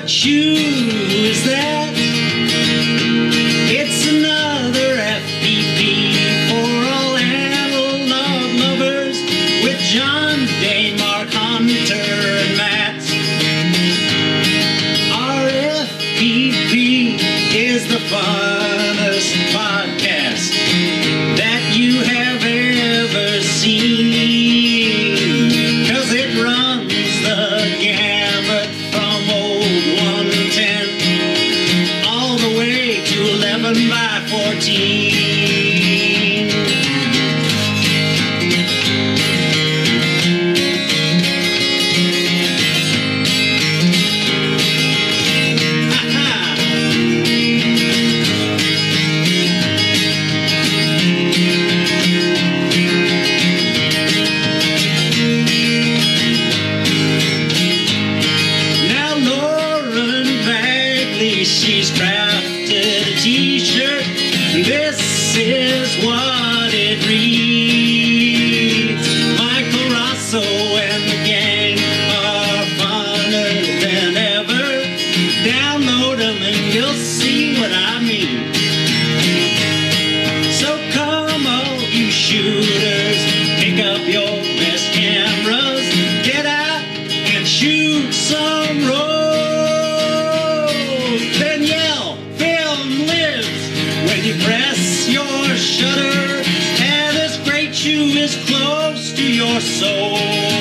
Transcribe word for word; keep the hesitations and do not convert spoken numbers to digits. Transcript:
What shoe is that? It's another F P P for all analog lovers with John, Dane, Mark, Hunter, and Matt. Our F P P is the funnest podcast that you have ever seen, 'cause it runs the gamut from old one ten all the way to eleven by fourteen. Now Lauren Bagley, she's crafted a t-shirt. This is what it reads. Michael Raso and the gang are funner than ever. Download them and you'll see what I mean. So come all you shooters, pick up your best cameras, get out and shoot some rolls. Then yell, film lives, when you press your shutter, and this great shoe is close to your soul.